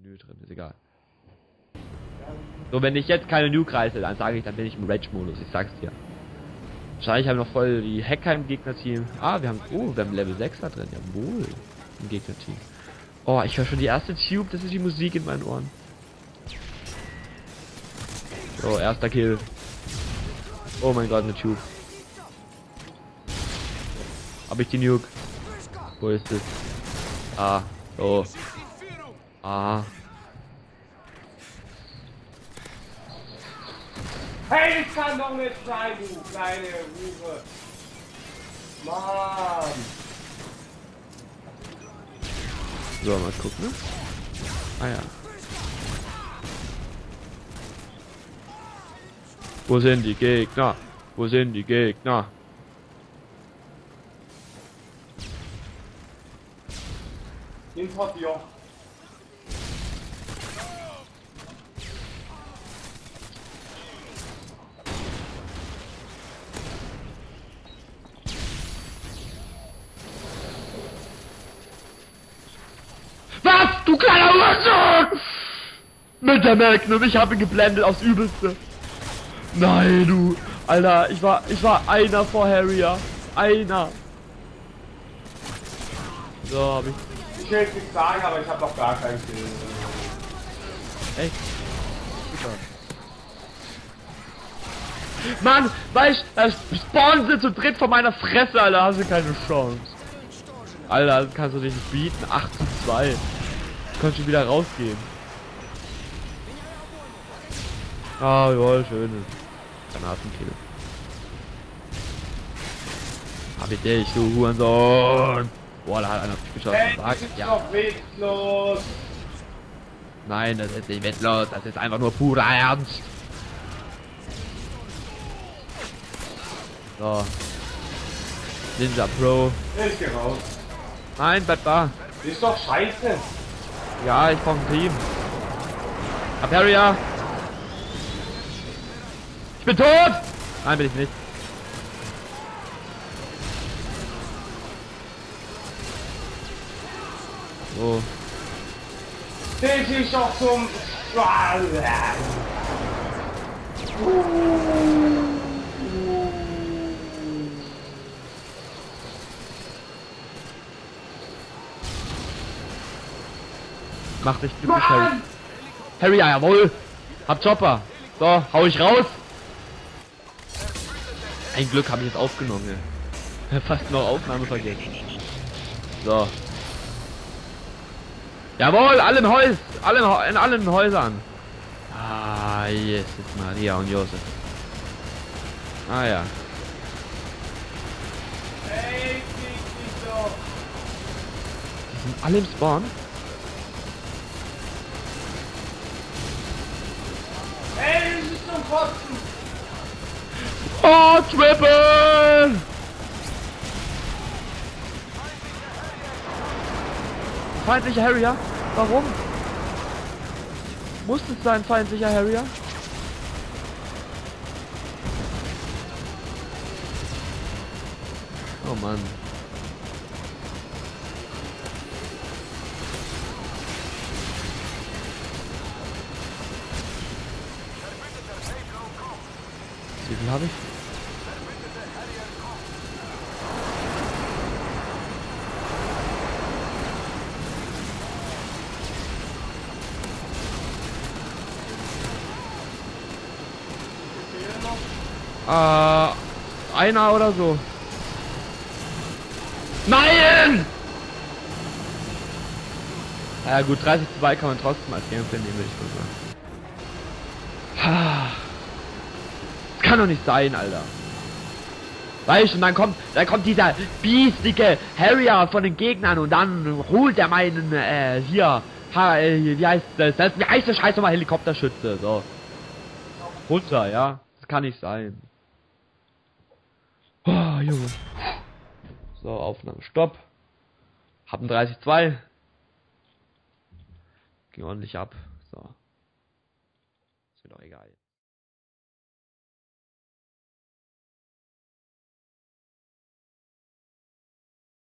Menü drin, ist egal. So, wenn ich jetzt keine Nuke reiße, dann sage ich, dann bin ich im Rage-Modus, ich sag's dir. Wahrscheinlich haben wir noch voll die Hacker im Gegnerteam. Ah, wir haben Level 6 da drin, jawohl. Im Gegnerteam. Oh, ich höre schon die erste Tube, das ist die Musik in meinen Ohren. So, erster Kill. Oh mein Gott, eine Tube. Hab ich die Nuke? Wo ist es? Ah, so. Ah. Hey, das kann doch nicht sein, du kleine Hure. Mann. So, mal gucken. Ne? Ah ja. Wo sind die Gegner? Wo sind die Gegner? Hinter dir. Was? Du kleiner Hurensohn! Mit der Magnum, ich habe ihn geblendet aufs Übelste. Nein, du. Alter, ich war einer vor Harry, ja. Einer. So, hab ich. Ich will jetzt nichts sagen, aber ich habe noch gar keinen Kill. Echt? Super. Mann, weißt du, spawnen sie zu dritt vor meiner Fresse, Alter, hast du keine Chance. Alter, das kannst du dich nicht bieten. 8:2. Du kannst schon wieder rausgehen. Ah, ja, schön. Granatenkill. Hab ich dich, du Hurensohn. Boah, da hat einer auf mich geschossen. Hey, Sag, das ist ja. doch witzlos. Nein, das ist nicht wettlos. Das ist einfach nur purer Ernst. So. Ninja Pro. Ich geh raus. Nein, bleib da. Das ist doch scheiße. Ja, ich brauch ein Team. Aperia! Ich bin tot! Nein, bin ich nicht. So. Das ist doch zum... Mach dich glücklich, Harry. Harry, ja, jawohl. Hab Chopper. So, hau ich raus. Ein Glück habe ich jetzt aufgenommen. Ja. Fast noch Aufnahme vergessen. So. Jawohl, alle im Haus. In allen Häusern. Ah, yes, ist Maria und Josef. Ah ja. Hey, krieg dich doch. Die sind alle im Spawn. Hey, das ist zum Kotzen. Oh, Triple! Feindlicher Harrier? Warum? Muss es sein, feindlicher Harrier? Oh Mann. Wie viel habe ich? Einer oder so. Nein! Ja gut, 30:2 kann man trotzdem als Gameplay nehmen, würde ich mal sagen. Das kann doch nicht sein, Alter. Weißt du, und dann kommt dieser biestige Harrier von den Gegnern und dann holt er meinen, wie heißt das? Wie heißt der Scheiß nochmal? Helikopterschütze, so. Runter, ja. Das kann nicht sein. Oh, Junge. So, Aufnahme, Stopp. Hab ein 30:2. Ging ordentlich ab. So. Ist mir doch egal.